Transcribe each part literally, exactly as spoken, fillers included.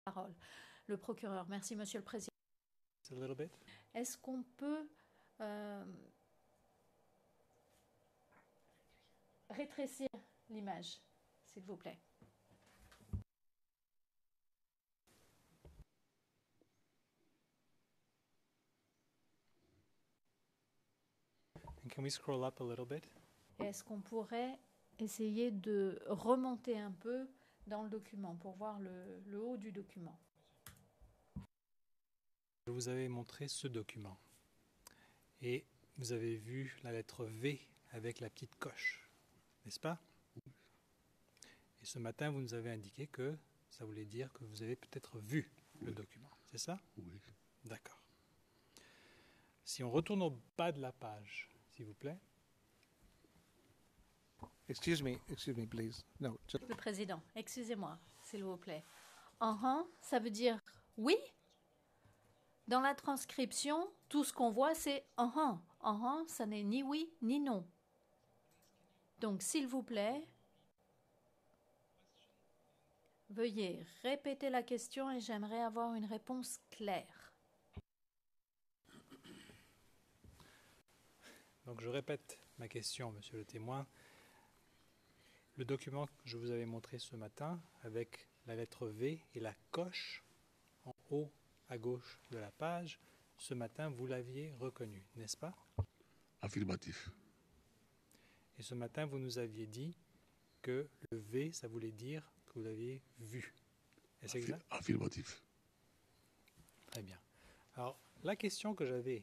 parole. Le procureur. Merci, Monsieur le Président. A little bit. Est-ce qu'on peut euh, rétrécir l'image, s'il vous plaît? And can we scroll up a little bit? Est-ce qu'on pourrait essayer de remonter un peu dans le document pour voir le, le haut du document? Je vous avais montré ce document et vous avez vu la lettre V avec la petite coche, n'est-ce pas? Et ce matin, vous nous avez indiqué que ça voulait dire que vous avez peut-être vu le Oui. document, c'est ça? Oui. D'accord. Si on retourne au bas de la page, s'il vous plaît. Excuse me, excuse me, please. No, just, Le Président, excusez-moi, s'il vous plaît. Uh-huh, ça veut dire oui? Dans la transcription, tout ce qu'on voit, c'est uh-huh. Uh-huh, ça n'est ni oui ni non. Donc, s'il vous plaît, veuillez répéter la question et j'aimerais avoir une réponse claire. Donc je répète ma question, monsieur le témoin. Le document que je vous avais montré ce matin avec la lettre V et la coche en haut à gauche de la page, ce matin vous l'aviez reconnu, n'est-ce pas? Affirmatif. Et ce matin vous nous aviez dit que le V, ça voulait dire que vous l'aviez vu. Est-ce Affi- exact? Affirmatif. Très bien. Alors, la question que j'avais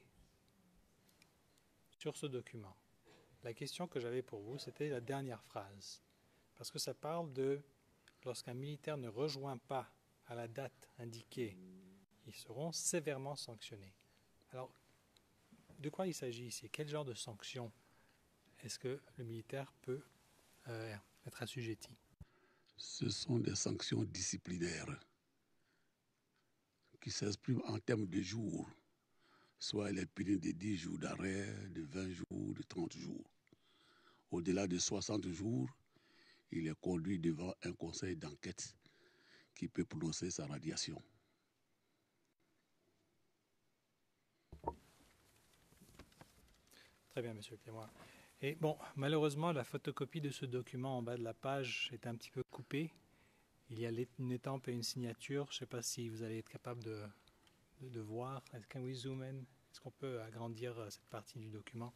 sur ce document, la question que j'avais pour vous, c'était la dernière phrase. Parce que ça parle de lorsqu'un militaire ne rejoint pas à la date indiquée, ils seront sévèrement sanctionnés. Alors, de quoi il s'agit ici? Quel genre de sanction est-ce que le militaire peut euh, être assujetti? Ce sont des sanctions disciplinaires qui s'expriment en termes de jours. Soit elle est punie de dix jours d'arrêt, de vingt jours, de trente jours. Au-delà de soixante jours, il est conduit devant un conseil d'enquête qui peut prononcer sa radiation. Très bien, monsieur le témoin. Et bon, malheureusement, la photocopie de ce document en bas de la page est un petit peu coupée. Il y a une étampe et une signature. Je ne sais pas si vous allez être capable de, de, de voir. Can we zoom in? Est-ce qu'on peut agrandir euh, cette partie du document?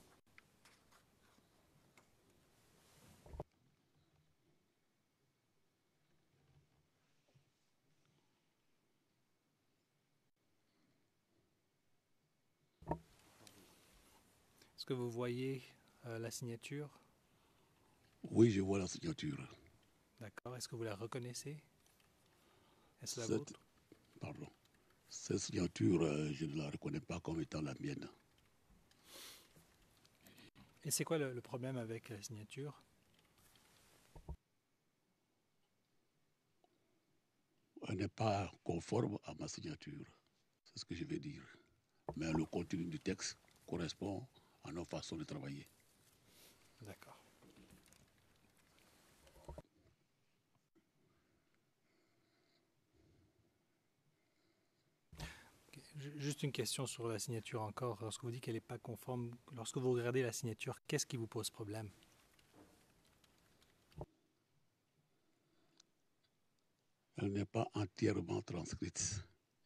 Est-ce que vous voyez euh, la signature? Oui, je vois la signature. D'accord. Est-ce que vous la reconnaissez? Est-ce la Cette, vôtre? pardon. Cette signature, euh, je ne la reconnais pas comme étant la mienne. Et c'est quoi le, le problème avec la signature? Elle n'est pas conforme à ma signature. C'est ce que je vais dire. Mais le contenu du texte correspond à nos façons de travailler. D'accord. Ok. Ju- Juste une question sur la signature encore. Lorsque vous dites qu'elle n'est pas conforme, lorsque vous regardez la signature, qu'est-ce qui vous pose problème? Elle n'est pas entièrement transcrite.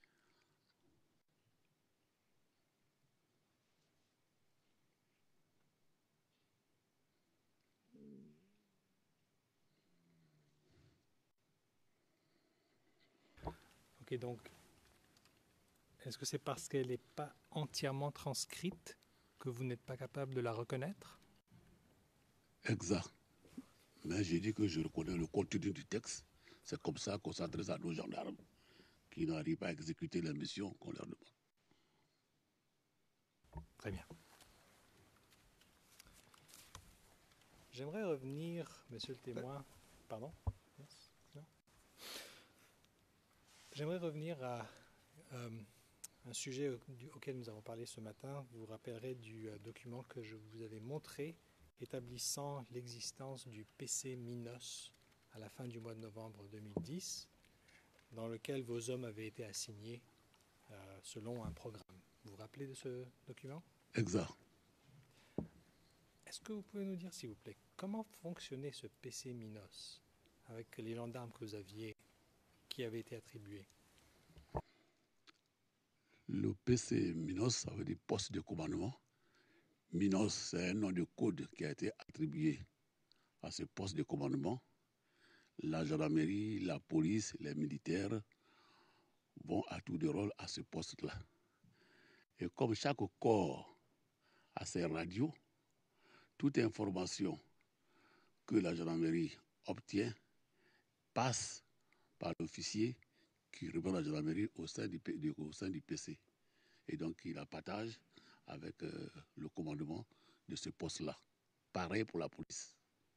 Ok, donc, est-ce que c'est parce qu'elle n'est pas entièrement transcrite que vous n'êtes pas capable de la reconnaître? Exact. Mais j'ai dit que je reconnais le contenu du texte. C'est comme ça qu'on s'adresse à nos gendarmes qui n'arrivent pas à exécuter la mission qu'on leur demande. Très bien. J'aimerais revenir, monsieur le témoin. Pardon? Yes? Non? J'aimerais revenir à euh, un sujet au- du- auquel nous avons parlé ce matin. Vous vous rappellerez du euh, document que je vous avais montré établissant l'existence du P C Minos à la fin du mois de novembre deux mille dix. dans lequel vos hommes avaient été assignés euh, selon un programme. Vous vous rappelez de ce document? Exact. Est-ce que vous pouvez nous dire, s'il vous plaît, comment fonctionnait ce P C Minos avec les gendarmes que vous aviez, qui avaient été attribués? Le P C Minos, ça veut dire poste de commandement. Minos, c'est un nom de code qui a été attribué à ce poste de commandement. La gendarmerie, la police, les militaires vont à tour de rôle à ce poste-là. Et comme chaque corps a ses radios, toute information que la gendarmerie obtient passe par l'officier qui reprend la gendarmerie au sein du, au sein du P C. Et donc, il la partage avec euh, le commandement de ce poste-là. Pareil pour la police.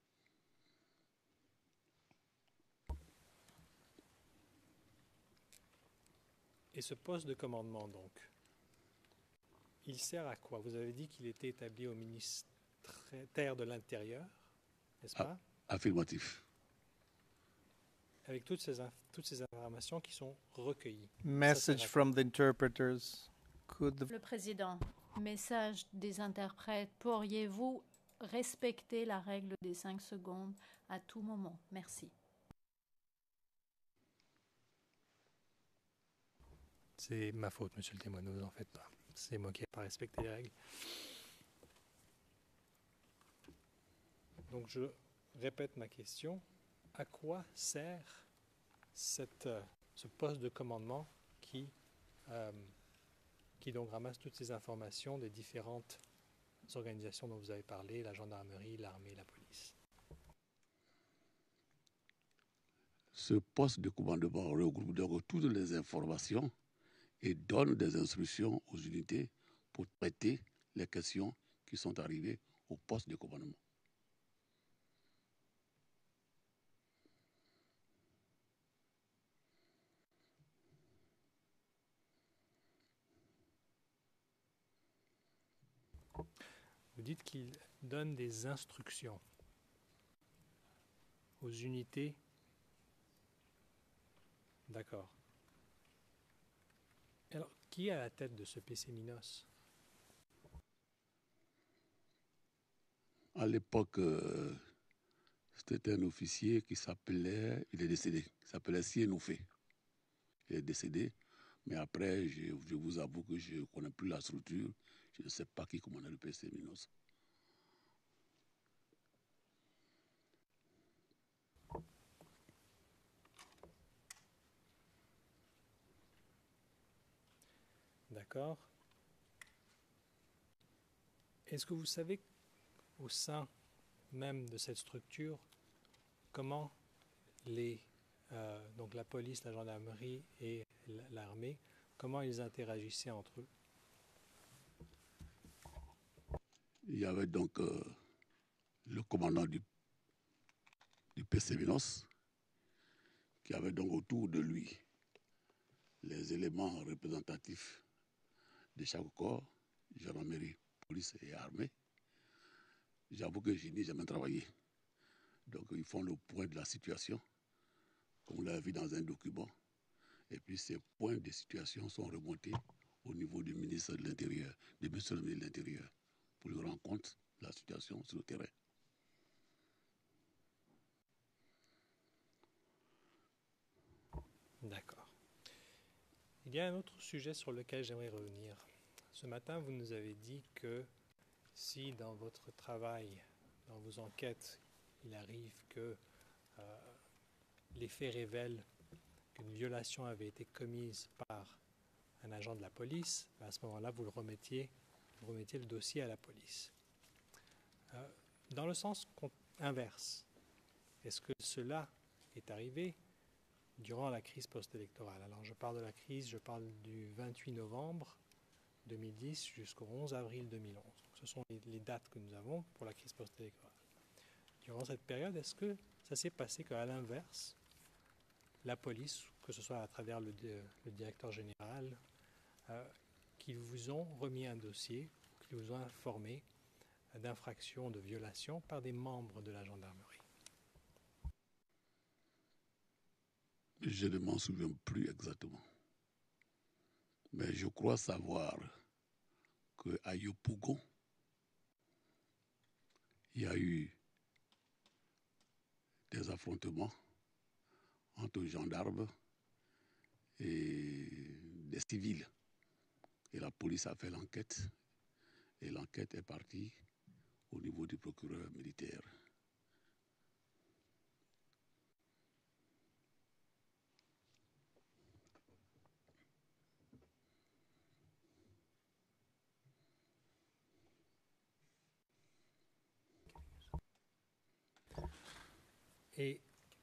Et ce poste de commandement, donc, il sert à quoi? Vous avez dit qu'il était établi au ministère de l'Intérieur, n'est-ce pas? Affirmatif. Avec toutes ces, toutes ces informations qui sont recueillies. Message from the interpreters. Could the Le président, message des interprètes, pourriez-vous respecter la règle des cinq secondes à tout moment? Merci. C'est ma faute, monsieur le témoin, ne vous en faites pas. C'est moi qui n'ai pas respecté les règles. Donc je répète ma question. À quoi sert cette, euh, ce poste de commandement qui, euh, qui donc ramasse toutes ces informations des différentes organisations dont vous avez parlé, la gendarmerie, l'armée, la police? Ce poste de commandement regroupe donc toutes les informations et donne des instructions aux unités pour traiter les questions qui sont arrivées au poste de commandement. Vous dites qu'il donne des instructions aux unités. D'accord. Alors, qui est à la tête de ce P C Minos? À l'époque, euh, c'était un officier qui s'appelait, il est décédé, il s'appelait Sienoufé. Il est décédé, mais après, je, je vous avoue que je ne connais plus la structure. Je ne sais pas qui commandait le P C Minos. D'accord. Est-ce que vous savez, au sein même de cette structure, comment les, euh, donc la police, la gendarmerie et l'armée, comment ils interagissaient entre eux? Il y avait donc euh, le commandant du, du P C Minos qui avait donc autour de lui les éléments représentatifs de chaque corps, gendarmerie, police et armée. J'avoue que je n'ai jamais travaillé. Donc ils font le point de la situation, comme on l'a vu dans un document. Et puis ces points de situation sont remontés au niveau du ministre de l'Intérieur, du ministre de l'Intérieur, pour lui rendre compte de la situation sur le terrain. D'accord. Il y a un autre sujet sur lequel j'aimerais revenir. Ce matin, vous nous avez dit que si dans votre travail, dans vos enquêtes, il arrive que euh, les faits révèlent qu'une violation avait été commise par un agent de la police, à ce moment-là, vous le remettiez, vous remettiez le dossier à la police. Euh, dans le sens inverse, est-ce que cela est arrivé durant la crise post-électorale? Alors je parle de la crise, je parle du vingt-huit novembre deux mille dix jusqu'au onze avril deux mille onze. Donc, ce sont les, les dates que nous avons pour la crise post-électorale. Durant cette période, est-ce que ça s'est passé qu'à l'inverse, la police, que ce soit à travers le, le directeur général, euh, qu'ils vous ont remis un dossier, qu'ils vous ont informé d'infractions, de violations par des membres de la gendarmerie? Je ne m'en souviens plus exactement. Mais je crois savoir qu'à Yopougon, il y a eu des affrontements entre gendarmes et des civils. Et la police a fait l'enquête. Et l'enquête est partie au niveau du procureur militaire. Et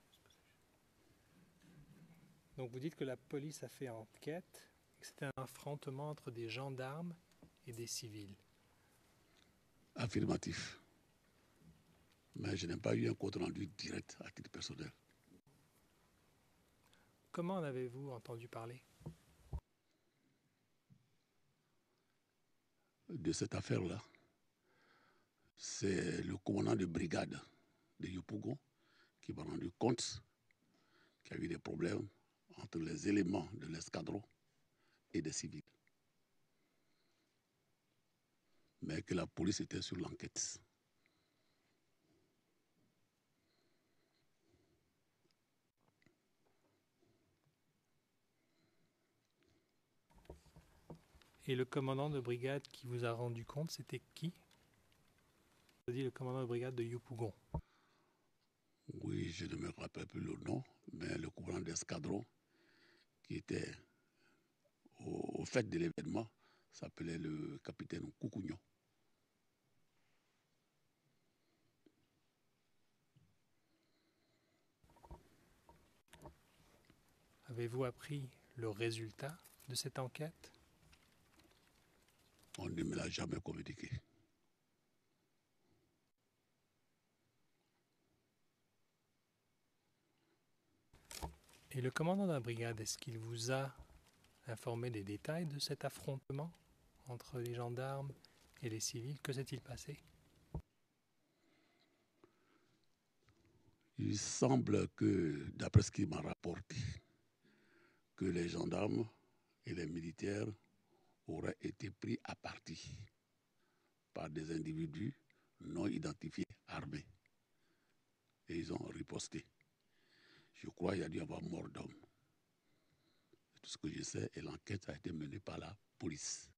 donc vous dites que la police a fait enquête, que c'était un affrontement entre des gendarmes et des civils. Affirmatif. Mais je n'ai pas eu un compte rendu direct à titre personnel. Comment en avez-vous entendu parler? De cette affaire-là, c'est le commandant de brigade de Yopougon qui m'a rendu compte qu'il y a eu des problèmes entre les éléments de l'escadron et des civils. Mais que la police était sur l'enquête. Et le commandant de brigade qui vous a rendu compte, c'était qui? Vous avez dit le commandant de brigade de Yopougon. Oui, je ne me rappelle plus le nom, mais le commandant d'escadron qui était au, au fait de l'événement s'appelait le capitaine Koukounion. Avez-vous appris le résultat de cette enquête? On ne me l'a jamais communiqué. Et le commandant de la brigade, est-ce qu'il vous a informé des détails de cet affrontement entre les gendarmes et les civils? Que s'est-il passé? Il semble que, d'après ce qu'il m'a rapporté, que les gendarmes et les militaires auraient été pris à partie par des individus non identifiés armés. Et ils ont riposté. Je crois qu'il y a dû y avoir mort d'homme. Tout ce que je sais, et l'enquête a été menée par la police.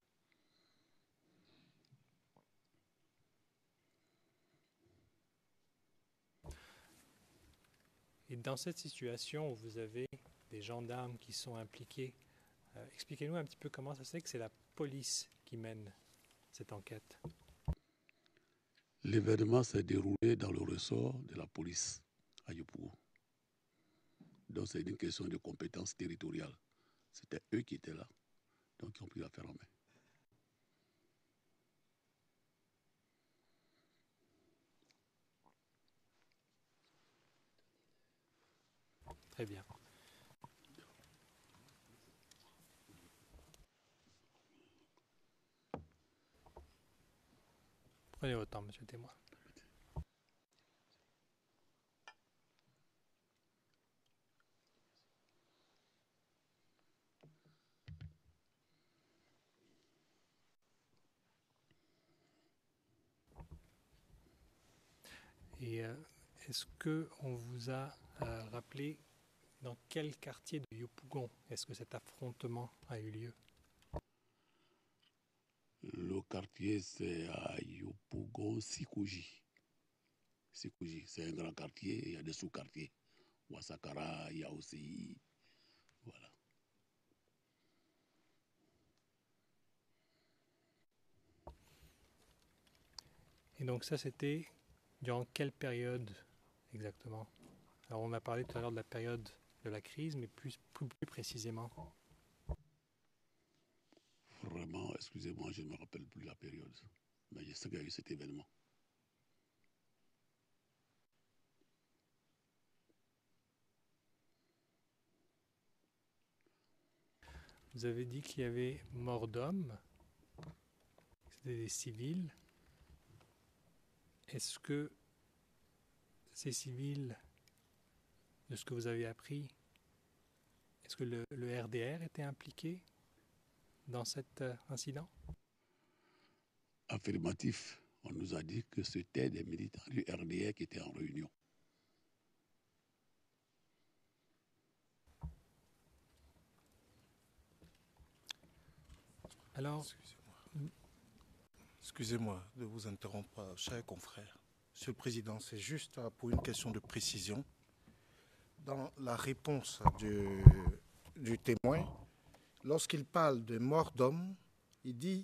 Et dans cette situation où vous avez des gendarmes qui sont impliqués, euh, expliquez-nous un petit peu comment ça se fait que c'est la police qui mène cette enquête. L'événement s'est déroulé dans le ressort de la police à Yopougon. Donc c'est une question de compétence territoriale. C'était eux qui étaient là, donc ils ont pris l'affaire en main. Très bien. Prenez votre temps, monsieur le témoin. Et euh, est-ce qu'on vous a euh, rappelé dans quel quartier de Yopougon est-ce que cet affrontement a eu lieu? Le quartier, c'est à Yopougon, Sikouji. Sikouji, c'est un grand quartier, il y a des sous-quartiers. Ouassakara, il y a aussi... Voilà. Et donc ça, c'était durant quelle période exactement? Alors on a parlé tout à l'heure de la période de la crise, mais plus, plus, plus précisément. Vraiment, excusez-moi, je ne me rappelle plus la période. Mais je sais qu'il y a eu cet événement. Vous avez dit qu'il y avait mort d'hommes, c'était des civils. Est-ce que ces civils, de ce que vous avez appris, Est-ce que le, le R D R était impliqué dans cet euh, incident? Affirmatif. On nous a dit que c'était des militants du R D R qui étaient en réunion. Alors, Excusez-moi. Excusez-moi de vous interrompre, chers confrères. Monsieur le Président, c'est juste pour une question de précision. Dans la réponse du, du témoin, lorsqu'il parle de mort d'homme, il dit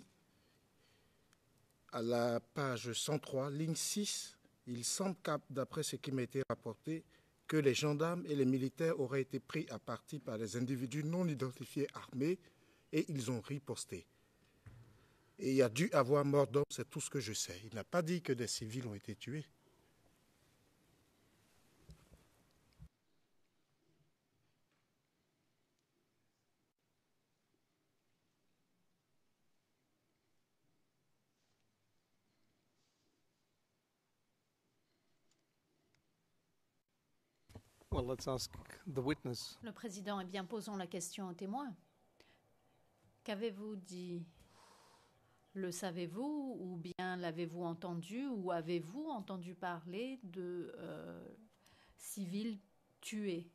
à la page cent trois, ligne six, il semble, d'après ce qui m'a été rapporté, que les gendarmes et les militaires auraient été pris à partie par des individus non identifiés armés et ils ont riposté. Et il y a dû avoir mort d'homme, c'est tout ce que je sais. Il n'a pas dit que des civils ont été tués. Well, let's ask the witness. Le président, eh bien, posons la question au témoin. Qu'avez-vous dit? Le savez-vous ou bien l'avez-vous entendu ou avez-vous entendu parler de euh, civils tués?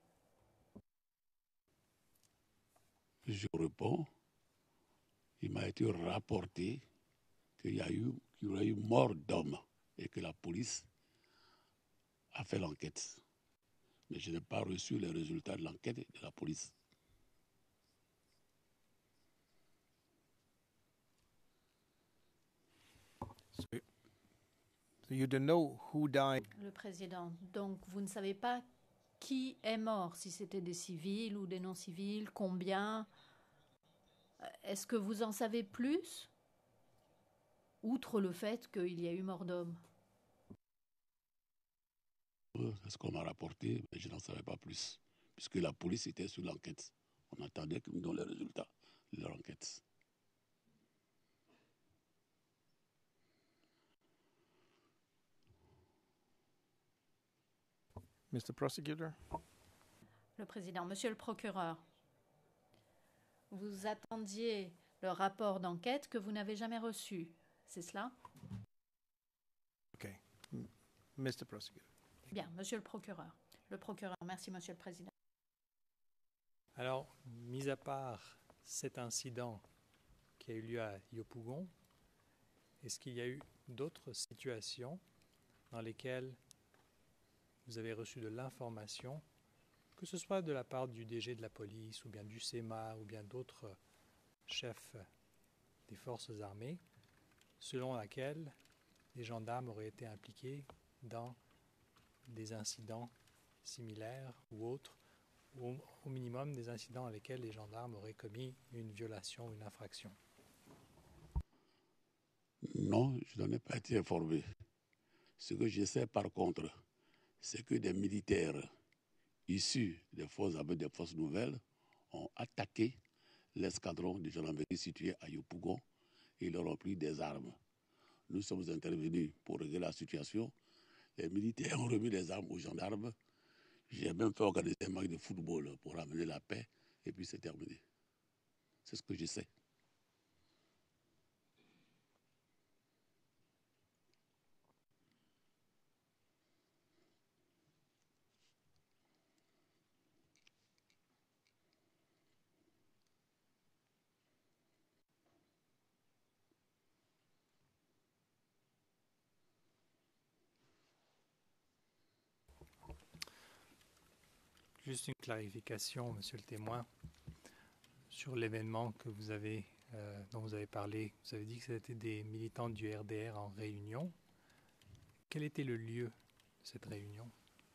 Je réponds, il m'a été rapporté qu'il y a eu, qu'il y aurait eu mort d'homme et que la police a fait l'enquête. Mais je n'ai pas reçu les résultats de l'enquête de la police. So, so you don't know who died. Le président, donc vous ne savez pas qui est mort, si c'était des civils ou des non-civils, combien? Est-ce que vous en savez plus, outre le fait qu'il y a eu mort d'homme? C'est ce qu'on m'a rapporté, mais je n'en savais pas plus, puisque la police était sur l'enquête. On attendait qu'ils nous donnent les résultats de leur enquête. Mister Prosecutor? Le président, monsieur le procureur, vous attendiez le rapport d'enquête que vous n'avez jamais reçu, c'est cela? Okay. M- Mister Prosecutor. Bien, monsieur le procureur. Le procureur, merci monsieur le président. alors, mis à part cet incident qui a eu lieu à Yopougon, est-ce qu'il y a eu d'autres situations dans lesquelles vous avez reçu de l'information, que ce soit de la part du D G de la police, ou bien du S E M A, ou bien d'autres chefs des forces armées, selon laquelle les gendarmes auraient été impliqués dans des incidents similaires ou autres, ou au minimum des incidents dans lesquels les gendarmes auraient commis une violation ou une infraction? Non, je n'en ai pas été informé. Ce que je sais par contre, c'est que des militaires issus des forces armées, des forces nouvelles, ont attaqué l'escadron de gendarmerie situé à Yopougon et ils leur ont pris des armes. Nous sommes intervenus pour régler la situation. Les militaires ont remis les armes aux gendarmes. J'ai même fait organiser un match de football pour ramener la paix et puis c'est terminé. C'est ce que je sais. Juste une clarification, monsieur le témoin, sur l'événement que vous avez, euh, dont vous avez parlé. Vous avez dit que c'était des militants du R D R en réunion. Quel était le lieu de cette réunion?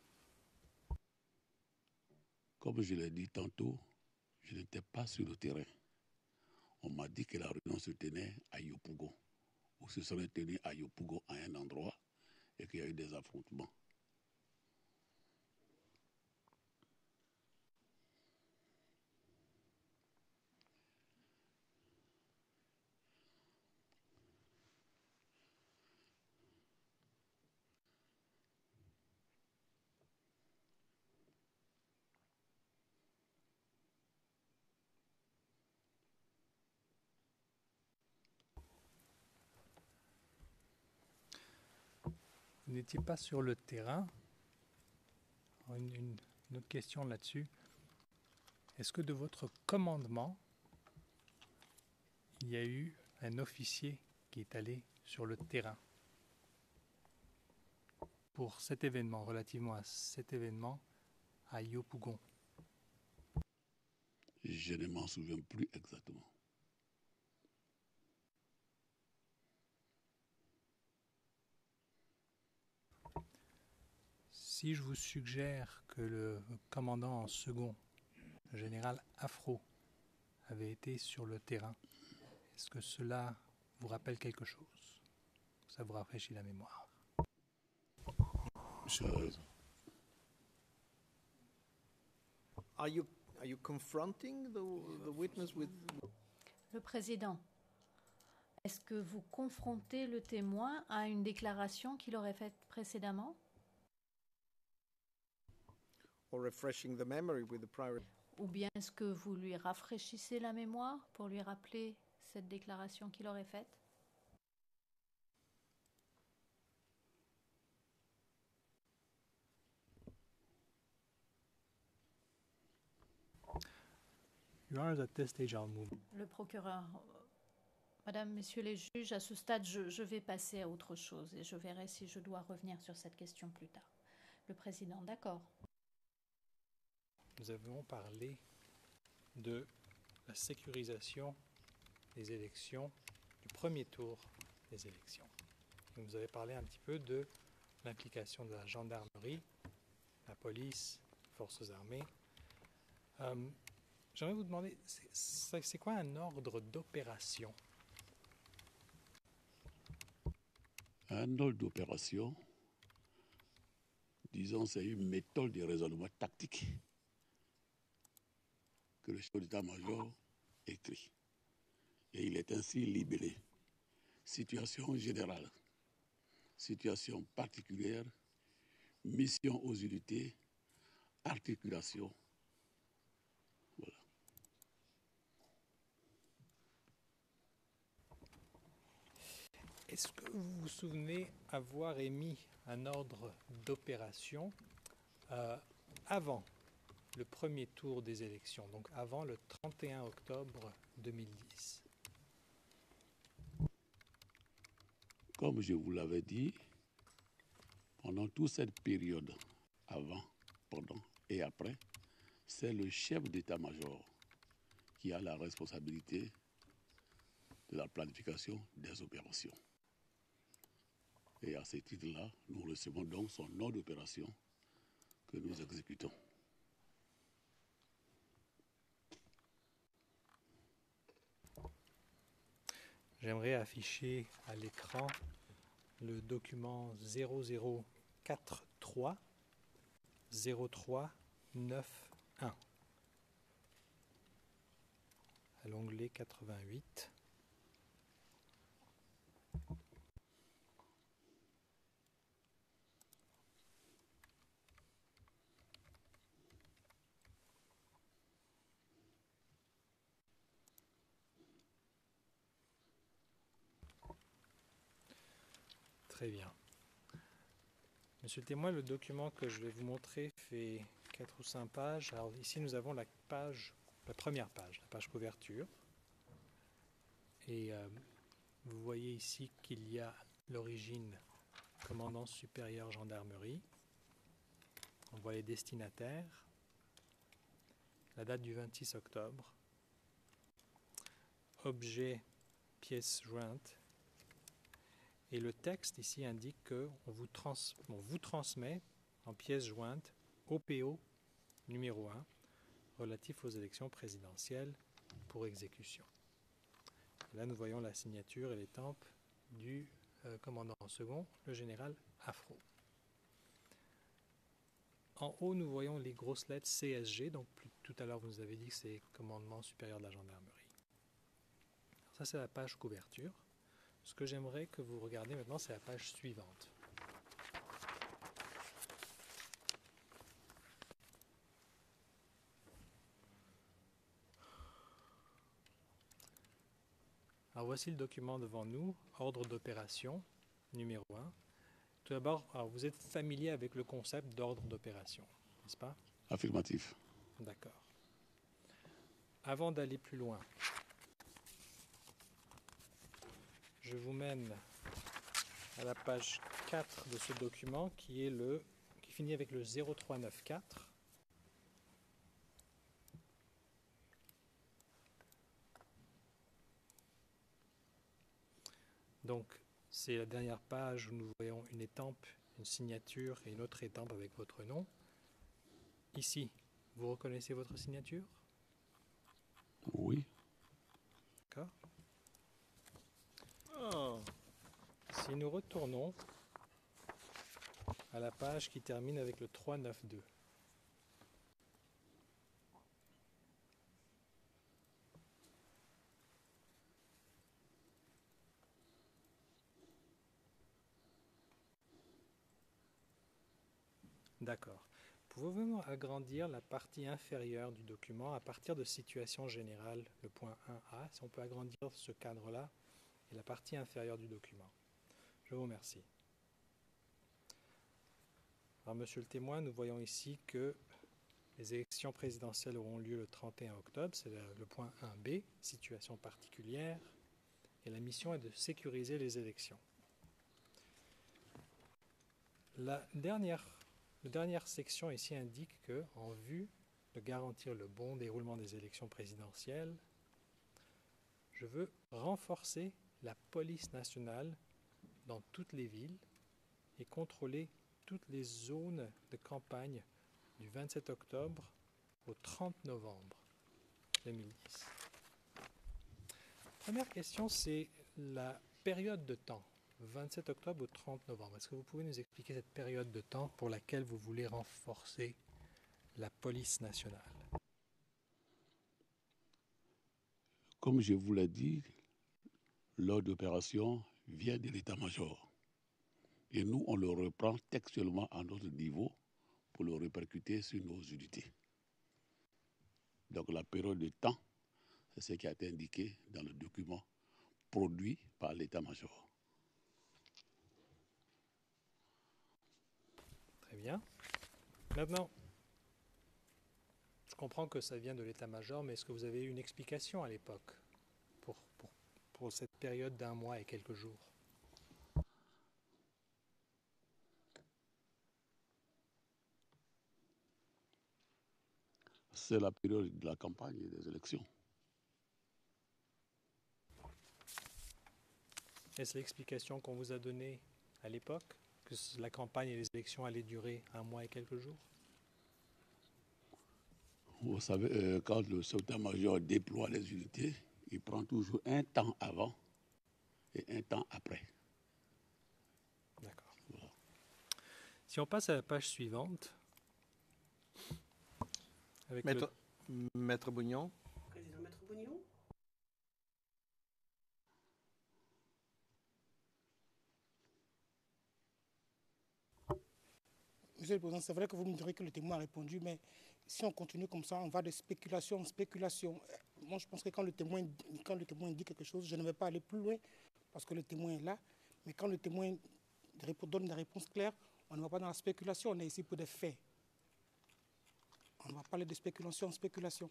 Comme je l'ai dit tantôt, je n'étais pas sur le terrain. On m'a dit que la réunion se tenait à Yopougon, ou se serait tenue à Yopougon à un endroit et qu'il y a eu des affrontements. vous n'étiez pas sur le terrain. Une, une- une autre question là-dessus. Est-ce que de votre commandement, il y a eu un officier qui est allé sur le terrain pour cet événement, relativement à cet événement à Yopougon? Je ne m'en souviens plus exactement. Si je vous suggère que le commandant en second, le général Afro, avait été sur le terrain, est-ce que cela vous rappelle quelque chose? Ça vous rafraîchit la mémoire? Monsieur le Euh, Président. Are you are you confronting the the witness with? Le président, est-ce que vous confrontez le témoin à une déclaration qu'il aurait faite précédemment? Or refreshing the memory with the prior? Ou bien est-ce que vous lui rafraîchissez la mémoire pour lui rappeler cette déclaration qu'il aurait faite? Your Honor, at this stage, I'll move. Le procureur, euh, Madame, Messieurs les juges, à ce stade, je, je vais passer à autre chose et je verrai si je dois revenir sur cette question plus tard. Le président, d'accord. Nous avons parlé de la sécurisation des élections, du premier tour des élections. Et vous avez parlé un petit peu de l'implication de la gendarmerie, la police, les forces armées. Euh, J'aimerais vous demander, c'est- c'est c'est quoi un ordre d'opération? Un ordre d'opération, disons, c'est une méthode de raisonnement tactique que le chef d'état-major écrit. Et il est ainsi libellé. Situation générale, situation particulière, mission aux unités, articulation. Voilà. Est-ce que vous vous souvenez avoir émis un ordre d'opération euh, avant le premier tour des élections, donc avant le trente et un octobre deux mille dix? Comme je vous l'avais dit, pendant toute cette période, avant, pendant et après, c'est le chef d'état-major qui a la responsabilité de la planification des opérations. Et à ce titre-là, nous recevons donc son ordre d'opération que nous exécutons. J'aimerais afficher à l'écran le document zéro zéro quatre trois zéro trois neuf un à l'onglet quatre-vingt-huit. Très bien. Monsieur le témoin, le document que je vais vous montrer fait quatre ou cinq pages. Alors ici, nous avons la page, la première page, la page couverture. Et euh, vous voyez ici qu'il y a l'origine commandant supérieur gendarmerie. On voit les destinataires. La date du vingt-six octobre. Objet, pièce jointe. Et le texte ici indique qu'on vous, trans, on vous transmet en pièce jointe O P O numéro un relatif aux élections présidentielles pour exécution. Et là, nous voyons la signature et l'étampe du euh, commandant en second, le général Afro. En haut, nous voyons les grosses lettres C S G, donc plus, tout à l'heure, vous nous avez dit que c'est commandement supérieur de la gendarmerie. Alors ça, c'est la page couverture. Ce que j'aimerais que vous regardiez maintenant, c'est la page suivante. Alors voici le document devant nous, ordre d'opération numéro un. Tout d'abord, alors, vous êtes familier avec le concept d'ordre d'opération, n'est-ce pas? Affirmatif. D'accord. Avant d'aller plus loin, je vous mène à la page quatre de ce document qui est le qui finit avec le zéro trois neuf quatre. Donc, c'est la dernière page où nous voyons une étampe, une signature et une autre étampe avec votre nom. Ici, vous reconnaissez votre signature? Oui. D'accord. Oh, Si nous retournons à la page qui termine avec le trois neuf deux. D'accord. Pouvez-vous agrandir la partie inférieure du document à partir de situation générale, le point un A, si on peut agrandir ce cadre-là et la partie inférieure du document. Je vous remercie. Alors, monsieur le témoin, nous voyons ici que les élections présidentielles auront lieu le trente et un octobre, c'est le, le point un B, situation particulière, et la mission est de sécuriser les élections. La dernière, la dernière section ici indique que, en vue de garantir le bon déroulement des élections présidentielles, je veux renforcer la police nationale dans toutes les villes et contrôler toutes les zones de campagne du vingt-sept octobre au trente novembre deux mille dix. Première question, c'est la période de temps, vingt-sept octobre au trente novembre. Est-ce que vous pouvez nous expliquer cette période de temps pour laquelle vous voulez renforcer la police nationale? Comme je vous l'ai dit, l'ordre d'opération vient de l'état-major. Et nous, on le reprend textuellement à notre niveau pour le répercuter sur nos unités. Donc la période de temps, c'est ce qui a été indiqué dans le document produit par l'état-major. Très bien. Maintenant, je comprends que ça vient de l'état-major, mais est-ce que vous avez eu une explication à l'époque pour, pour, pour cette période d'un mois et quelques jours? C'est la période de la campagne et des élections. Est-ce l'explication qu'on vous a donnée à l'époque, que la campagne et les élections allaient durer un mois et quelques jours? Vous savez, euh, quand le secrétaire-major déploie les unités, il prend toujours un temps avant et un temps après. D'accord. Voilà. Si on passe à la page suivante. Avec Maître, le... Maître Bougnon. Président Maître Bougnon. Monsieur le Président, c'est vrai que vous me direz que le témoin a répondu, mais si on continue comme ça, on va de spéculation en spéculation. Moi, je pense que quand le témoin, quand le témoin dit quelque chose, je ne vais pas aller plus loin parce que le témoin est là. Mais quand le témoin donne des réponses claires, on ne va pas dans la spéculation, on est ici pour des faits. On va parler de spéculation en spéculation.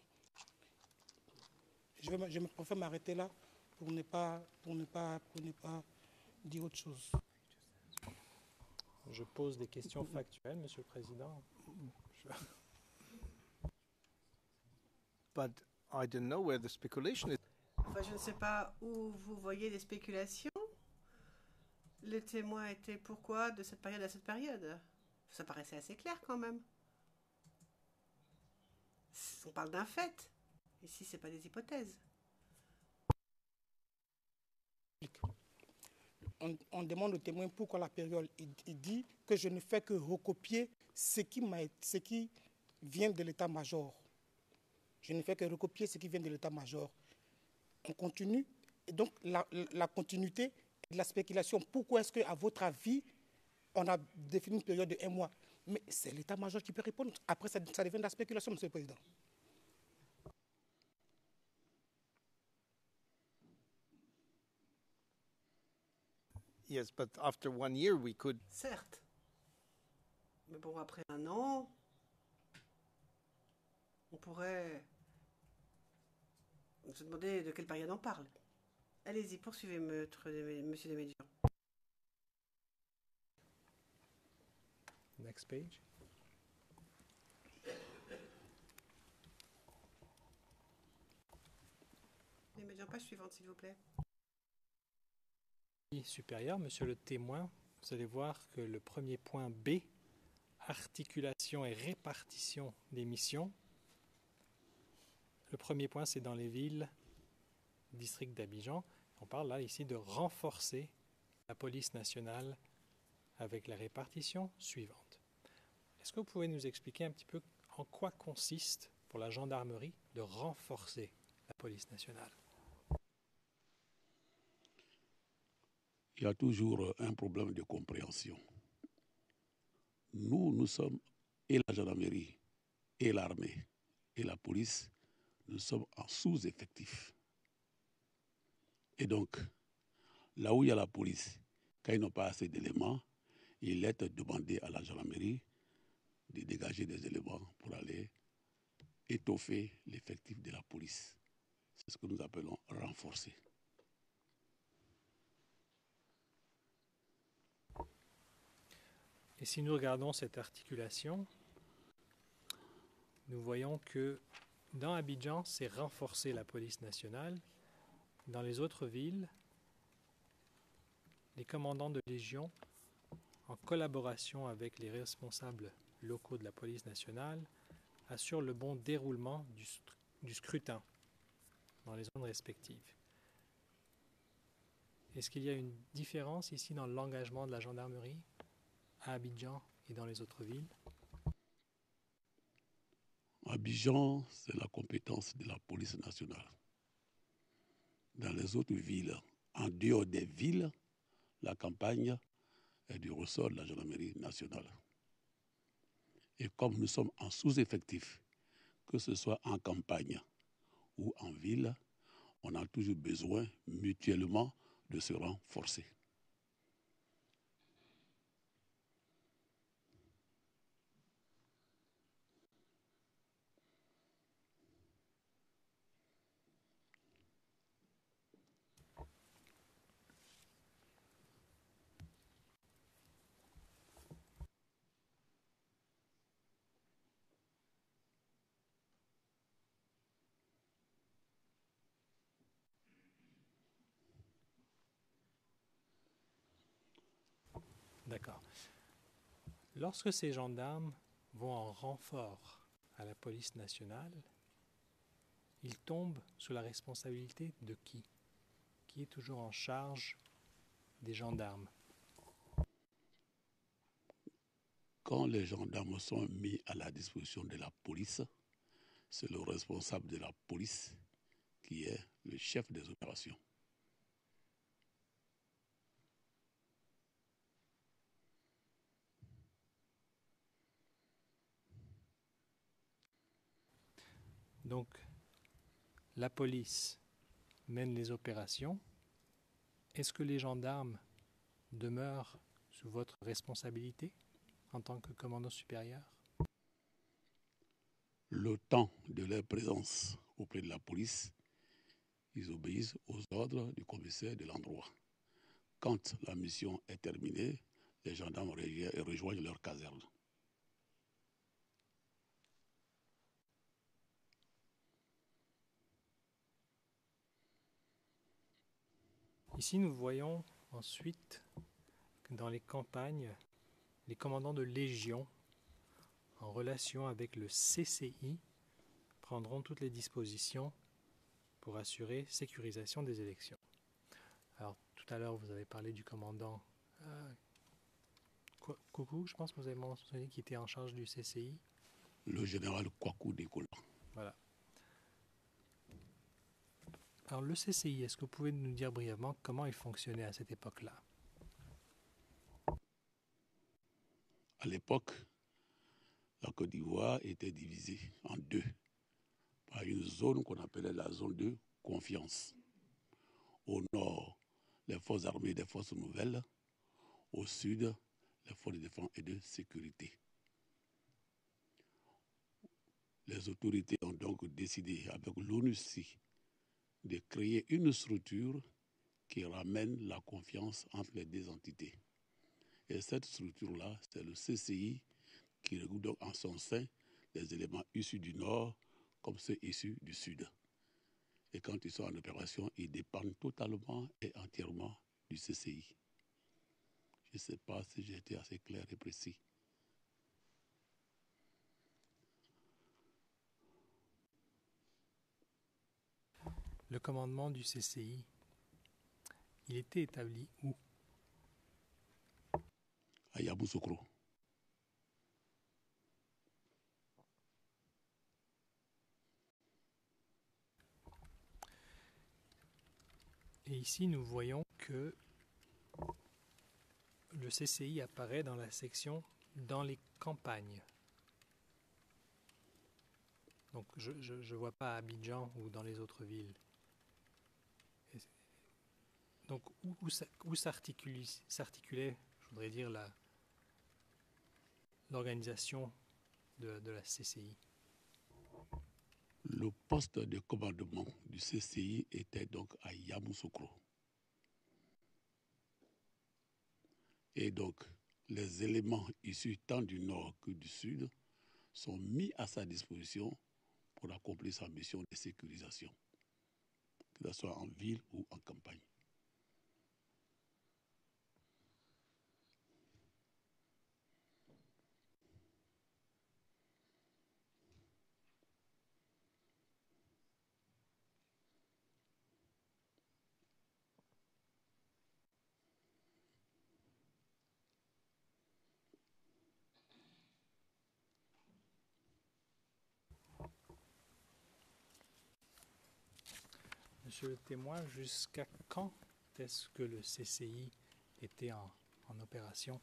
Je, vais, je préfère m'arrêter là pour ne pas, pour ne pas, pour ne pas dire autre chose. Je pose des questions factuelles, Monsieur le Président. Je... But I don't know where the speculation is. Enfin, je ne sais pas où vous voyez des spéculations. Le témoin était pourquoi de cette période à cette période? Ça paraissait assez clair quand même. On parle d'un fait. Ici, ce n'est pas des hypothèses. On, on demande au témoin pourquoi la période. Il, il dit que je ne fais que recopier ce qui, m'a, ce qui vient de l'état-major. Je ne fais que recopier ce qui vient de l'état-major. On continue. Et donc, la, la continuité de la spéculation. Pourquoi est-ce qu'à votre avis, on a défini une période de un mois? Mais c'est l'état-major qui peut répondre. Après, ça, ça devient de la spéculation, Monsieur le Président. Yes, but after one year, we could. Certes. Mais bon, après un an, on pourrait se demander de quelle période on parle. Allez-y, poursuivez, maître de- monsieur Desmédions. Next page. Desmédions, page suivante, s'il vous plaît. Supérieur, monsieur le témoin, vous allez voir que le premier point B, articulation et répartition des missions. Le premier point, c'est dans les villes, district d'Abidjan. On parle là ici de renforcer la police nationale avec la répartition suivante. Est-ce que vous pouvez nous expliquer un petit peu en quoi consiste pour la gendarmerie de renforcer la police nationale? Il y a toujours un problème de compréhension. Nous, nous sommes, et la gendarmerie, et l'armée, et la police, nous sommes en sous-effectif. Et donc, là où il y a la police, quand ils n'ont pas assez d'éléments, il est demandé à la gendarmerie de dégager des éléments pour aller étoffer l'effectif de la police. C'est ce que nous appelons renforcer. Et si nous regardons cette articulation, nous voyons que dans Abidjan, c'est renforcer la police nationale. Dans les autres villes, les commandants de légion, en collaboration avec les responsables locaux de la police nationale, assurent le bon déroulement du, du scrutin dans les zones respectives. Est-ce qu'il y a une différence ici dans l'engagement de la gendarmerie à Abidjan et dans les autres villes? Abidjan, c'est la compétence de la police nationale. Dans les autres villes, en dehors des villes, la campagne est du ressort de la gendarmerie nationale. Et comme nous sommes en sous-effectif, que ce soit en campagne ou en ville, on a toujours besoin mutuellement de se renforcer. D'accord. Lorsque ces gendarmes vont en renfort à la police nationale, ils tombent sous la responsabilité de qui? Qui est toujours en charge des gendarmes? Quand les gendarmes sont mis à la disposition de la police, c'est le responsable de la police qui est le chef des opérations. Donc, la police mène les opérations. Est-ce que les gendarmes demeurent sous votre responsabilité en tant que commandant supérieur? Le temps de leur présence auprès de la police, ils obéissent aux ordres du commissaire de l'endroit. Quand la mission est terminée, les gendarmes rejoignent leur caserne. Ici, nous voyons ensuite que dans les campagnes, les commandants de légion, en relation avec le C C I, prendront toutes les dispositions pour assurer sécurisation des élections. Alors, tout à l'heure, vous avez parlé du commandant euh, Coucou, je pense que vous avez mentionné qui était en charge du C C I. Le général Kwaku Dekola. Voilà. Alors, le C C I, est-ce que vous pouvez nous dire brièvement comment il fonctionnait à cette époque-là? À l'époque, la Côte d'Ivoire était divisée en deux par une zone qu'on appelait la zone de confiance. Au nord, les forces armées des forces nouvelles, Au sud, les forces de défense et de sécurité. Les autorités ont donc décidé, avec l'ONUCI, de créer une structure qui ramène la confiance entre les deux entités. Et cette structure-là, c'est le C C I qui regroupe donc en son sein les éléments issus du Nord comme ceux issus du Sud. Et quand ils sont en opération, ils dépendent totalement et entièrement du C C I. Je ne sais pas si j'ai été assez clair et précis. Le commandement du C C I, il était établi où? À Yamoussoukro. Et ici, nous voyons que le C C I apparaît dans la section « Dans les campagnes ». Donc, je ne vois pas à Abidjan ou dans les autres villes. Et donc, où, où, où s'articulait, je voudrais dire, la, l'organisation de, de la C C I? Le poste de commandement du C C I était donc à Yamoussoukro. Et donc, les éléments issus tant du nord que du sud sont mis à sa disposition pour accomplir sa mission de sécurisation, que ce soit en ville ou en campagne. Monsieur le témoin, jusqu'à quand est-ce que le C C I était en, en opération?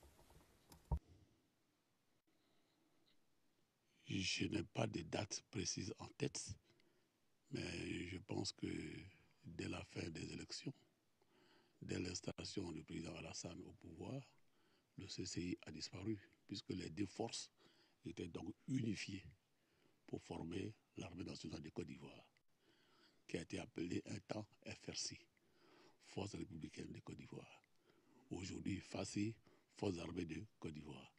Je n'ai pas de date précise en tête, mais je pense que dès la fin des élections, dès l'installation du président Alassane au pouvoir, le C C I a disparu, puisque les deux forces étaient donc unifiées pour former l'armée nationale de Côte d'Ivoire, qui a été appelée un temps F R C, Force républicaine de Côte d'Ivoire. Aujourd'hui, F A C I, Forces armées de Côte d'Ivoire.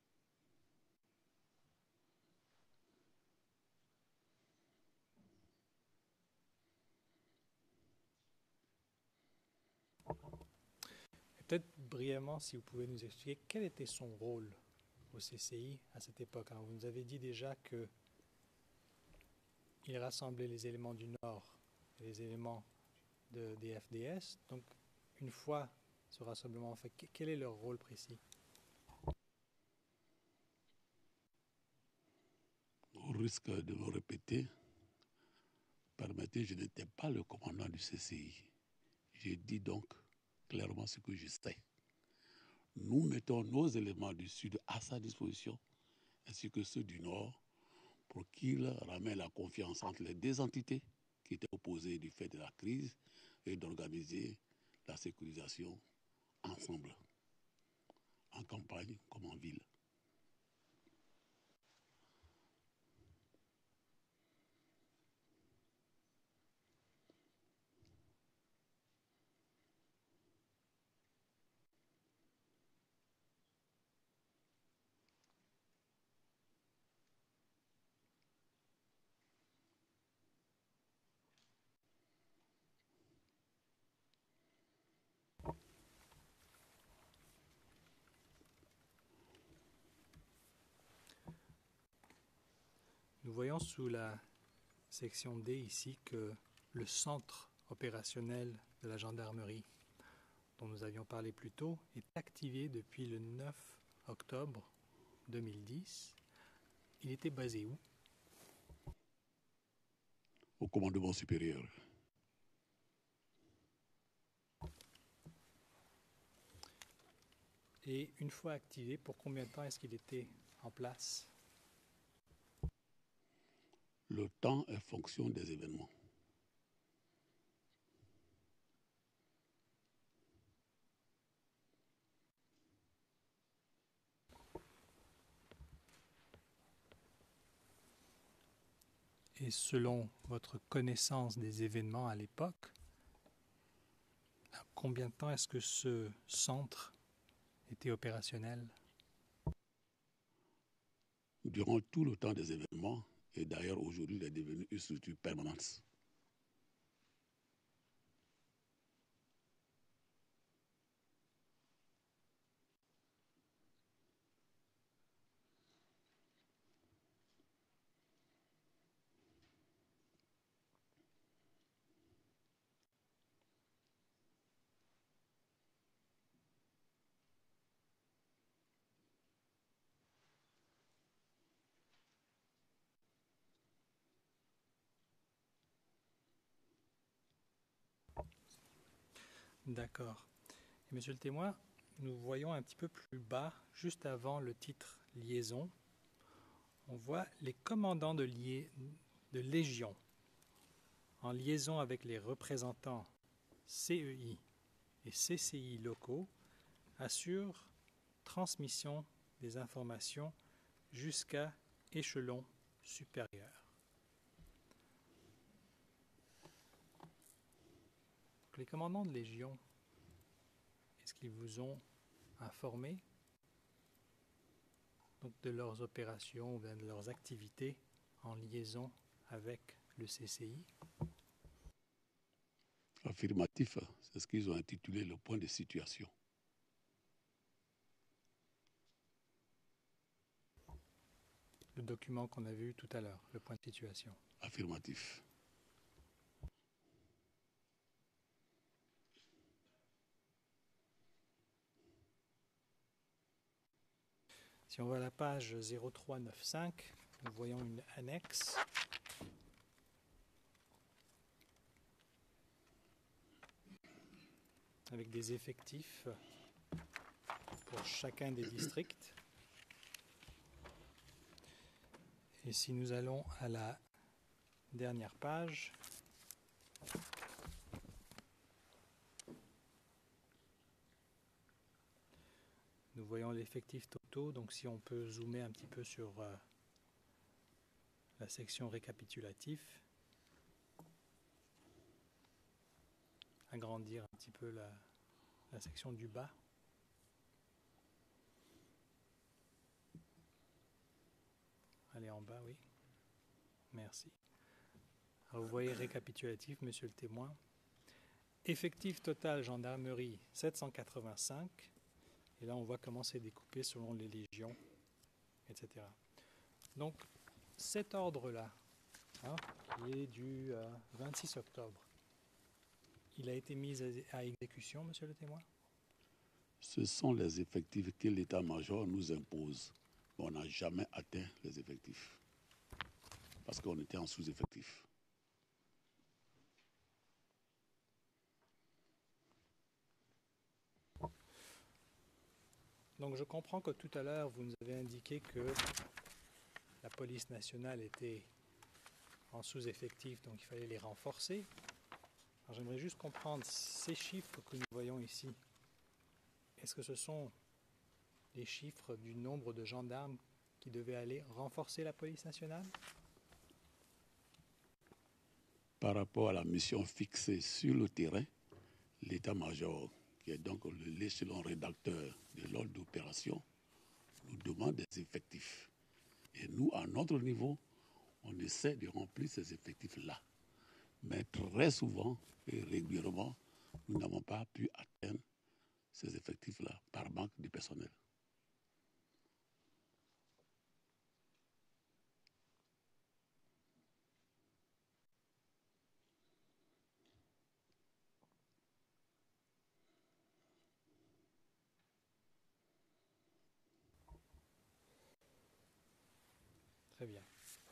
Peut-être brièvement, si vous pouvez nous expliquer quel était son rôle au C C I à cette époque. Alors, vous nous avez dit déjà que il rassemblait les éléments du Nord et les éléments de, des F D S. Donc, une fois ce rassemblement fait, quel est leur rôle précis? Au risque de me répéter, permettez, je n'étais pas le commandant du C C I. J'ai dit donc clairement ce que je sais. Nous mettons nos éléments du Sud à sa disposition, ainsi que ceux du Nord, pour qu'il ramène la confiance entre les deux entités qui étaient opposées du fait de la crise et d'organiser la sécurisation ensemble, en campagne comme en ville. Nous voyons sous la section D ici que le centre opérationnel de la gendarmerie, dont nous avions parlé plus tôt, est activé depuis le neuf octobre deux mille dix. Il était basé où? Au commandement supérieur. Et une fois activé, pour combien de temps est-ce qu'il était en place? Le temps est fonction des événements. Et selon votre connaissance des événements à l'époque, à combien de temps est-ce que ce centre était opérationnel? Durant tout le temps des événements, et d'ailleurs aujourd'hui il est devenu une structure permanente. D'accord. Et monsieur le témoin, nous voyons un petit peu plus bas, juste avant le titre « Liaison », on voit les commandants de, lié, de légion en liaison avec les représentants C E I et C C I locaux assurent transmission des informations jusqu'à échelon supérieur. Les commandants de Légion, est-ce qu'ils vous ont informé donc, de leurs opérations ou bien de leurs activités en liaison avec le C C I? Affirmatif, c'est ce qu'ils ont intitulé le point de situation. Le document qu'on a vu tout à l'heure, le point de situation. Affirmatif. Si on va à la page zéro trois neuf cinq, nous voyons une annexe. Avec des effectifs pour chacun des districts. Et si nous allons à la dernière page, nous voyons l'effectif totaux. Donc si on peut zoomer un petit peu sur euh, la section récapitulatif, agrandir un petit peu la, la section du bas. Allez en bas, oui. Merci. Alors vous voyez récapitulatif, monsieur le témoin. Effectif total gendarmerie sept cent quatre-vingt-cinq. Et là, on voit comment c'est découpé selon les légions, et cetera. Donc, cet ordre-là, hein, qui est du euh, vingt-six octobre, il a été mis à, à exécution, monsieur le témoin? Ce sont les effectifs que l'état-major nous impose. On n'a jamais atteint les effectifs. Parce qu'on était en sous-effectif. Donc je comprends que tout à l'heure, vous nous avez indiqué que la police nationale était en sous-effectif, donc il fallait les renforcer. Alors j'aimerais juste comprendre ces chiffres que nous voyons ici. Est-ce que ce sont les chiffres du nombre de gendarmes qui devaient aller renforcer la police nationale? Par rapport à la mission fixée sur le terrain, l'état-major, qui est donc l'échelon rédacteur de l'ordre d'opération, nous demande des effectifs. Et nous, à notre niveau, on essaie de remplir ces effectifs-là. Mais très souvent et régulièrement, nous n'avons pas pu atteindre ces effectifs-là par manque de personnel. Très bien.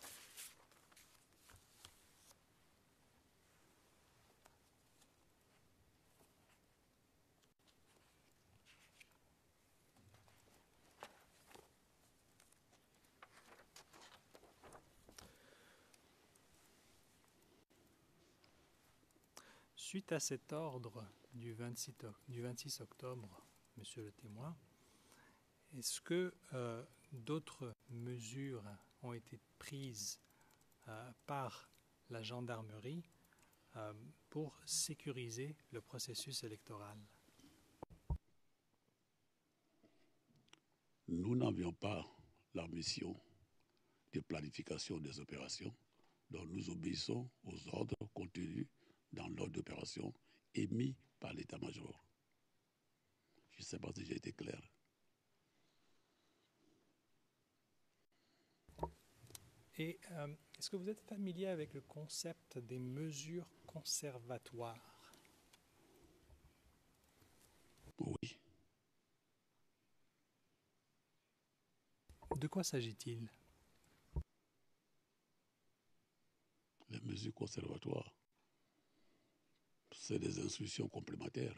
Suite à cet ordre du vingt-six octobre, monsieur le témoin, est-ce que euh, d'autres mesures ont été prises euh, par la gendarmerie euh, pour sécuriser le processus électoral? Nous n'avions pas la mission de planification des opérations, donc nous obéissons aux ordres contenus dans l'ordre d'opération émis par l'état-major. Je ne sais pas si j'ai été clair. Et euh, est-ce que vous êtes familier avec le concept des mesures conservatoires? Oui. De quoi s'agit-il? Les mesures conservatoires, c'est des instructions complémentaires.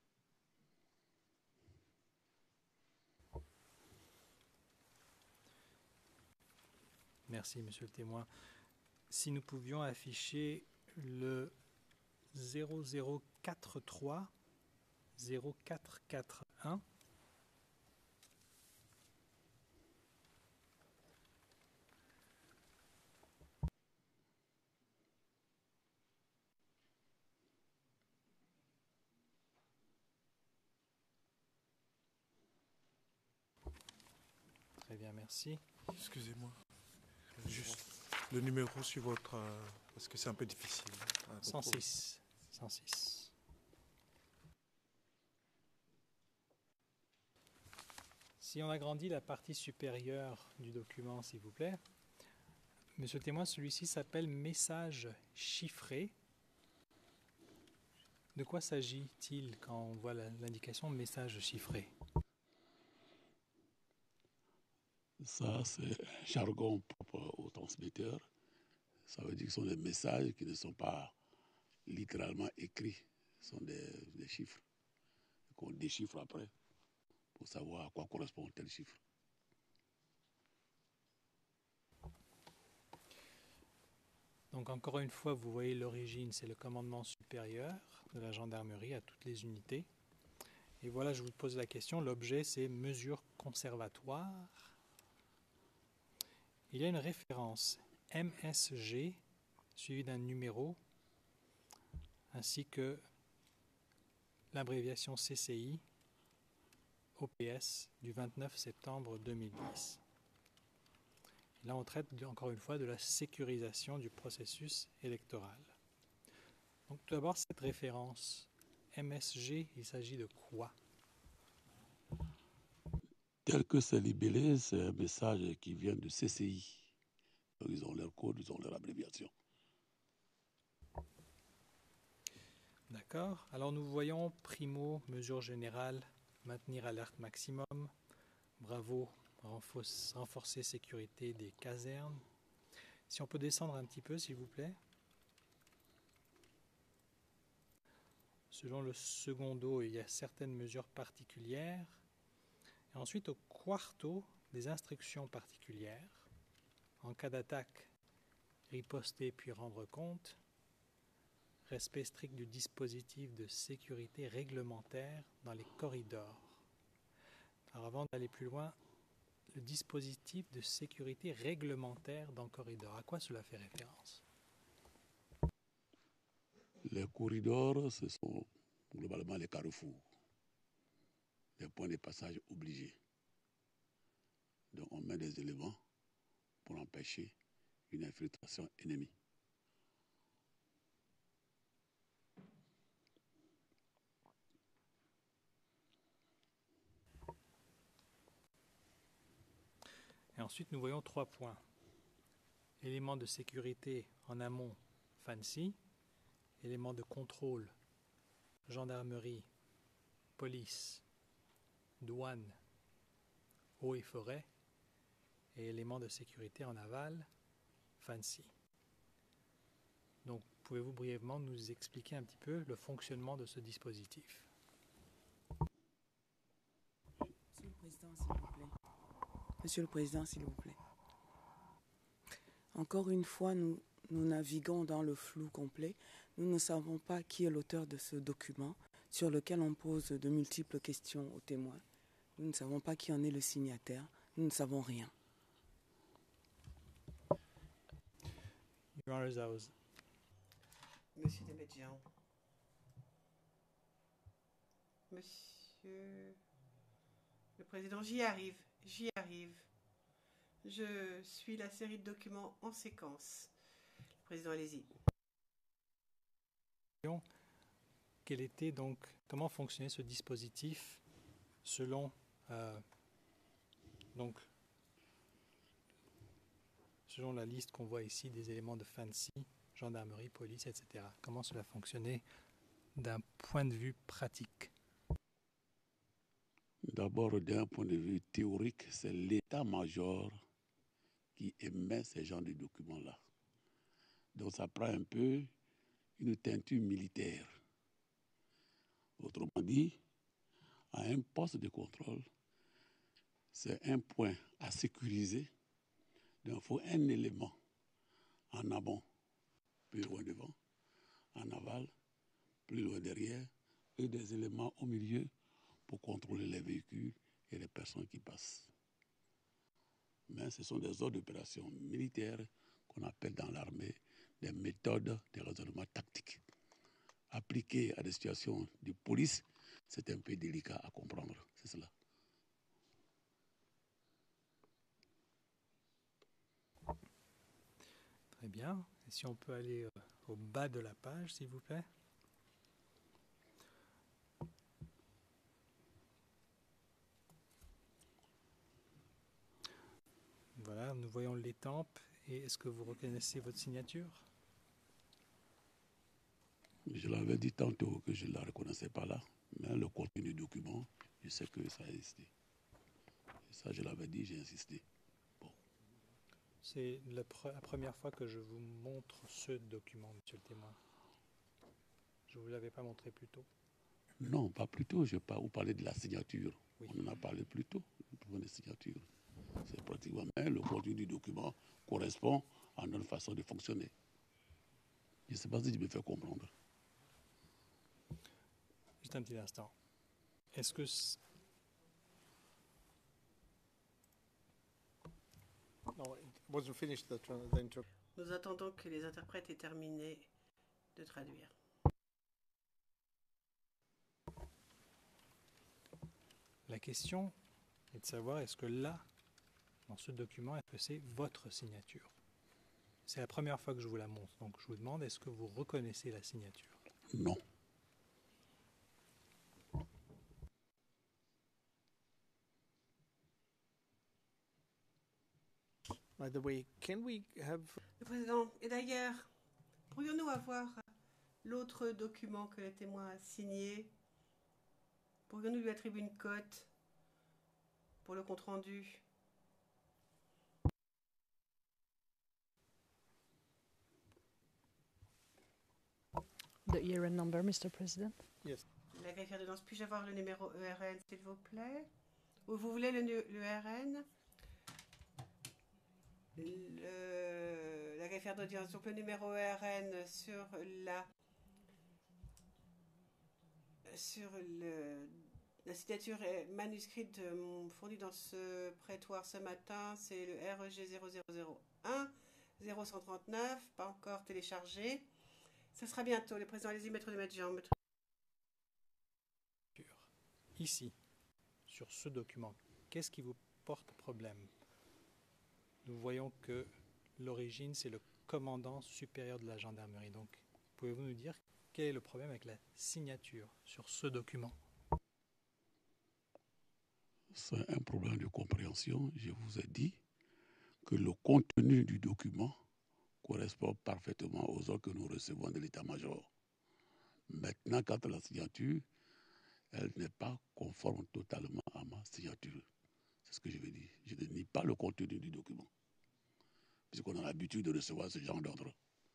Merci, monsieur le témoin. Si nous pouvions afficher le zéro zéro quatre trois zéro quatre quatre un. Très bien, merci. Excusez-moi. Juste le numéro sur votre... euh, parce que c'est un peu difficile. à cent retrouver. six. cent six. Si on agrandit la partie supérieure du document, s'il vous plaît. Monsieur le témoin, celui-ci s'appelle message chiffré. De quoi s'agit-il quand on voit la- l'indication message chiffré? Ça, c'est un jargon propre aux transmetteurs. Ça veut dire que ce sont des messages qui ne sont pas littéralement écrits. Ce sont des, des chiffres qu'on déchiffre après pour savoir à quoi correspond tel chiffre. Donc encore une fois, vous voyez l'origine, c'est le commandement supérieur de la gendarmerie à toutes les unités. Et voilà, je vous pose la question, l'objet c'est mesures conservatoires. Il y a une référence M S G suivie d'un numéro ainsi que l'abréviation C C I O P S du vingt-neuf septembre deux mille dix. Là, on traite de- encore une fois de la sécurisation du processus électoral. Donc, tout d'abord, cette référence M S G, il s'agit de quoi? Tel que c'est libellé, c'est un message qui vient de C C I. Donc, ils ont leur code, ils ont leur abréviation. D'accord. Alors, nous voyons primo, mesure générale, maintenir alerte maximum. Bravo, renforce- renforcer sécurité des casernes. Si on peut descendre un petit peu, s'il vous plaît. Selon le secondo, il y a certaines mesures particulières. Et ensuite, au quarto, des instructions particulières. En cas d'attaque, riposter puis rendre compte. Respect strict du dispositif de sécurité réglementaire dans les corridors. Alors avant d'aller plus loin, le dispositif de sécurité réglementaire dans le corridor, à quoi cela fait référence? Les corridors, ce sont globalement les carrefours, les points de passage obligés. Donc on met des éléments pour empêcher une infiltration ennemie. Et ensuite, nous voyons trois points. Éléments de sécurité en amont, fancy. Éléments de contrôle, gendarmerie, police, douane, eaux et forêt. Et éléments de sécurité en aval, fancy. Donc, pouvez-vous brièvement nous expliquer un petit peu le fonctionnement de ce dispositif? Monsieur le Président, s'il vous plaît. Monsieur le Président, s'il vous plaît. Encore une fois, nous, nous naviguons dans le flou complet. Nous ne savons pas qui est l'auteur de ce document sur lequel on pose de multiples questions aux témoins. Nous ne savons pas qui en est le signataire. Nous ne savons rien. Your Honor, that was Monsieur Demedjian. Monsieur le Président, j'y arrive, j'y arrive. Je suis la série de documents en séquence. Président, allez-y. quel était donc, comment fonctionnait ce dispositif selon euh, donc selon la liste qu'on voit ici des éléments de Fancy, gendarmerie, police, et cetera. Comment cela fonctionnait d'un point de vue pratique? D'abord, d'un point de vue théorique, c'est l'état-major qui émet ces genres de documents-là. Donc ça prend un peu une teinture militaire. Autrement dit, à un poste de contrôle, c'est un point à sécuriser. Donc il faut un élément en amont, plus loin devant, en aval, plus loin derrière, et des éléments au milieu pour contrôler les véhicules et les personnes qui passent. Mais ce sont des ordres d'opération militaires qu'on appelle dans l'armée des méthodes de raisonnement tactique. Appliquées à des situations de police, c'est un peu délicat à comprendre, c'est cela. Très bien. Et si on peut aller euh, au bas de la page, s'il vous plaît. Voilà, nous voyons l'étampe. Et est-ce que vous reconnaissez votre signature? Je l'avais dit tantôt que je ne la reconnaissais pas là, mais le contenu du document, je sais que ça a existé. Et ça, je l'avais dit, j'ai insisté. Bon. C'est la, pre- la première fois que je vous montre ce document, monsieur le témoin. Je ne vous l'avais pas montré plus tôt. Non, pas plus tôt. Je pas, vous parlez de la signature. Oui. On en a parlé plus tôt, de signature. C'est pratiquement, mais le contenu du document correspond à notre façon de fonctionner. Je ne sais pas si je me fais comprendre. Juste un petit instant. Est-ce que... c- No, it wasn't finished, the, tra- the inter- Nous attendons que les interprètes aient terminé de traduire. La question est de savoir est-ce que là, dans ce document, est-ce que c'est votre signature? C'est la première fois que je vous la montre, donc je vous demande est-ce que vous reconnaissez la signature? Non. By the way, can we have Le Président, et d'ailleurs, pourrions-nous avoir l'autre document que le témoin a signé? Pourrions-nous lui attribuer une cote pour le compte-rendu? The year and number, Mister President. yes? La greffière de danse, puis-je avoir le numéro E R N, s'il vous plaît? Ou vous voulez le, nu- le E R N? Le- la greffière d'audience, donc le numéro E R N sur la sur le, la signature est manuscrite euh, fournie dans ce prétoire ce matin, c'est le R E G zéro zéro zéro un zéro un trois neuf, pas encore téléchargé. Ça sera bientôt. Le président, allez-y, maître de Medjian. Ici, sur ce document, qu'est-ce qui vous porte problème? Nous voyons que l'origine, c'est le commandant supérieur de la gendarmerie. Donc, pouvez-vous nous dire quel est le problème avec la signature sur ce document? C'est un problème de compréhension. Je vous ai dit que le contenu du document correspond parfaitement aux ordres que nous recevons de l'état-major. Maintenant, quant à la signature, elle n'est pas conforme totalement à ma signature. C'est ce que je veux dire. Je ne nie pas le contenu du document, puisqu'on a l'habitude de recevoir ce genre d'ordre.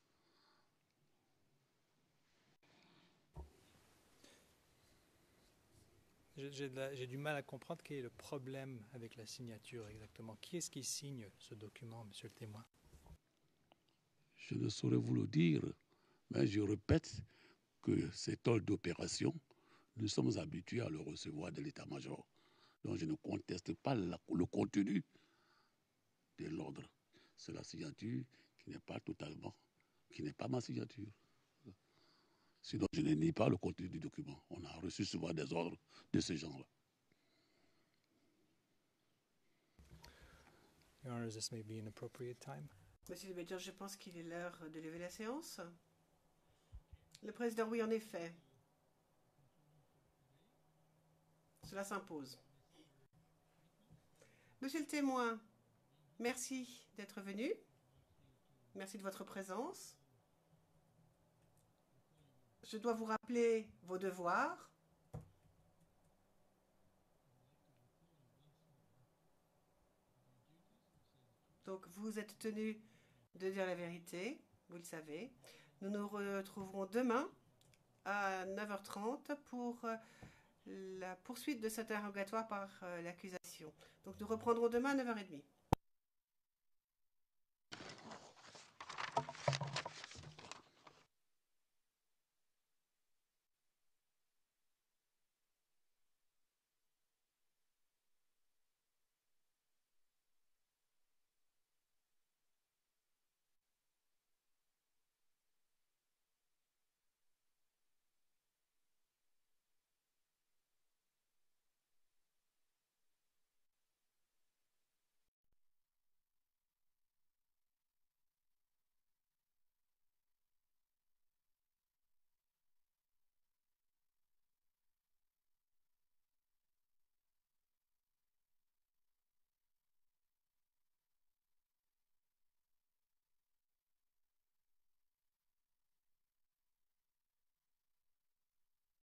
J'ai, j'ai de la- j'ai du mal à comprendre quel est le problème avec la signature exactement. Qui est-ce qui signe ce document, monsieur le témoin? Je ne saurais vous le dire, mais je répète que cet ordre d'opération, nous sommes habitués à le recevoir de l'état-major. Donc je ne conteste pas la- le contenu de l'ordre. C'est la signature qui n'est pas totalement qui n'est pas ma signature. Sinon, je ne nie pas le contenu du document. On a reçu souvent des ordres de ce genre-là. Your Honor, this may be an appropriate time. Monsieur le médiateur, je pense qu'il est l'heure de lever la séance. Le président, oui, en effet. Cela s'impose. Monsieur le témoin, merci d'être venu. Merci de votre présence. Je dois vous rappeler vos devoirs. Donc, vous êtes tenu de dire la vérité, vous le savez. Nous nous retrouverons demain à neuf heures trente pour la poursuite de cet interrogatoire par l'accusation. Donc, nous reprendrons demain à neuf heures trente.